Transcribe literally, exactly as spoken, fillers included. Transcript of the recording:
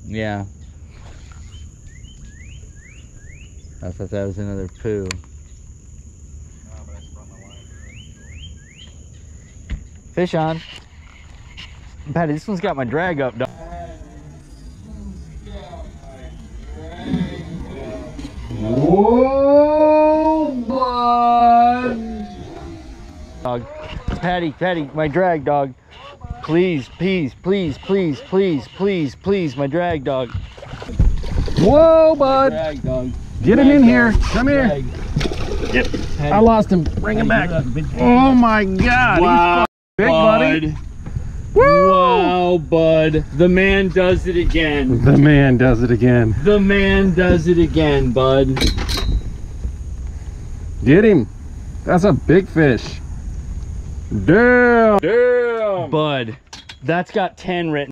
Yeah. I thought that was another poo. Fish on. Patty, this one's got my drag up, dog. Whoa, bud. Dog. Patty, Patty, my drag, dog. Please, please, please, please, please, please, please, my drag, dog. Whoa, bud. Drag, dog. Get him in here. Come here. Yep. I lost him. Bring him back. Oh my God. Wow, He's big, buddy. bud. Wow, bud. The man does it again. The man does it again. The man does it again, bud. Get him. That's a big fish. Damn. Damn. Bud, that's got ten written.